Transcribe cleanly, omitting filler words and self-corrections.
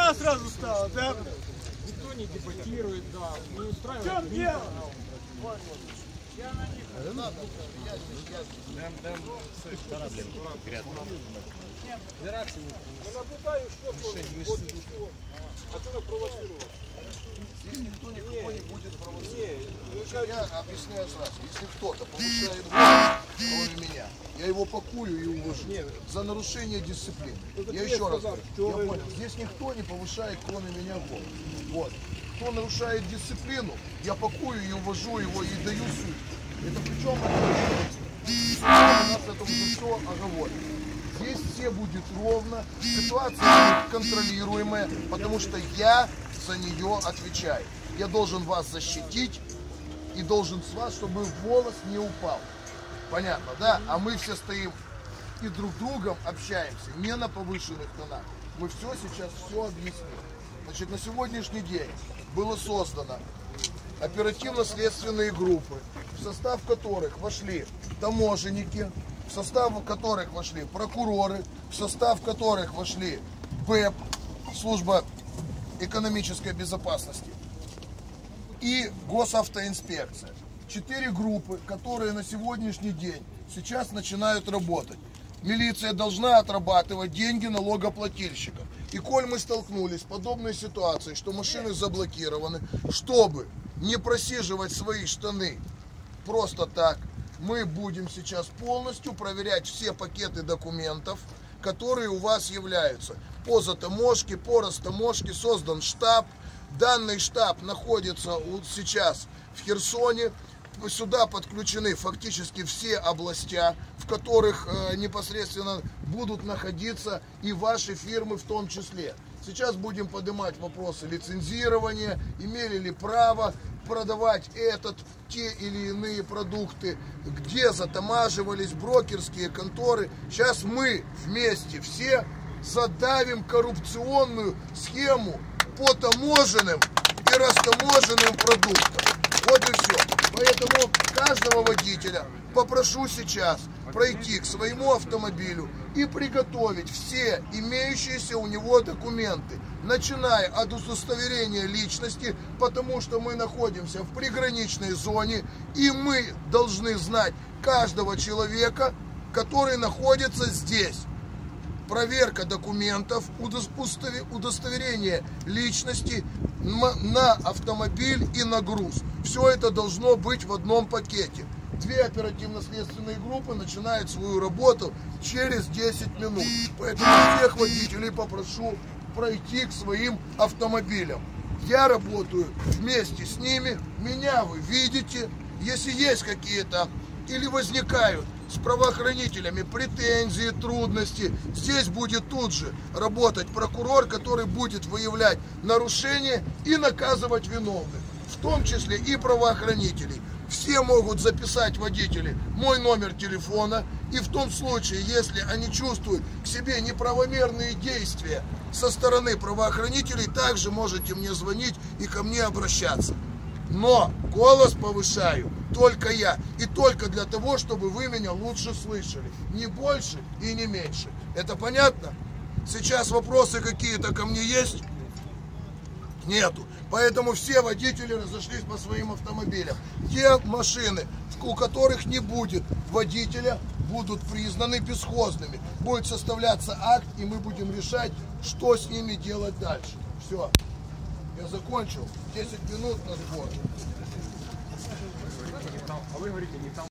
тишина сразу стала, да? Никто не дебатирует, да, не устраивает. В чем дело? Здесь никто никого не будет провоцировать. Я объясняю сразу, если кто-то повышает голос, кроме меня, я его пакую и увожу за нарушение дисциплины. Я еще раз говорю, я понял, здесь никто не повышает, кроме меня, голос. Вот. Кто нарушает дисциплину, я пакую и увожу его и даю суд. Это причем у нас это уже все оговорено. Здесь все будет ровно, ситуация будет контролируемая, потому что я за нее отвечаю. Я должен вас защитить и должен с вас, чтобы волос не упал. Понятно, да? А мы все стоим и друг с другом общаемся, не на повышенных тонах. Мы все сейчас объясним. Значит, на сегодняшний день было создано оперативно-следственные группы, в состав которых вошли таможенники, в состав которых вошли прокуроры, в состав которых вошли БЭП, служба экономической безопасности, и госавтоинспекция. 4 группы, которые на сегодняшний день сейчас начинают работать. Милиция должна отрабатывать деньги налогоплательщиков. И коль мы столкнулись с подобной ситуацией, что машины заблокированы, чтобы не просиживать свои штаны просто так, мы будем сейчас полностью проверять все пакеты документов, которые у вас являются. По затаможке, по растаможке создан штаб. Данный штаб находится сейчас в Херсоне. Сюда подключены фактически все областя, в которых непосредственно будут находиться и ваши фирмы в том числе. Сейчас будем поднимать вопросы лицензирования, имели ли право продавать те или иные продукты, где затамаживались брокерские конторы. Сейчас мы вместе все задавим коррупционную схему по таможенным и растаможенным продуктам. Вот и все. Поэтому каждого водителя попрошу сейчас пройти к своему автомобилю и приготовить все имеющиеся у него документы, начиная от удостоверения личности, потому что мы находимся в приграничной зоне, и мы должны знать каждого человека, который находится здесь. Проверка документов, удостоверение личности на автомобиль и на груз. Все это должно быть в одном пакете. 2 оперативно-следственные группы начинают свою работу через 10 минут. Поэтому всех водителей попрошу пройти к своим автомобилям. Я работаю вместе с ними, меня вы видите. Если есть какие-то или возникают с правоохранителями претензии, трудности, здесь будет тут же работать прокурор, который будет выявлять нарушения и наказывать виновных, в том числе и правоохранителей. Все могут записать, водители, мой номер телефона, и в том случае, если они чувствуют к себе неправомерные действия со стороны правоохранителей, также можете мне звонить и ко мне обращаться. Но голос повышаю только я. И только для того, чтобы вы меня лучше слышали. Не больше и не меньше. Это понятно? Сейчас вопросы какие-то ко мне есть? Нету. Поэтому все водители разошлись по своим автомобилям. Те машины, у которых не будет водителя, будут признаны бесхозными. Будет составляться акт, и мы будем решать, что с ними делать дальше. Все. Я закончил. 10 минут на сбор. А вы говорите, не там.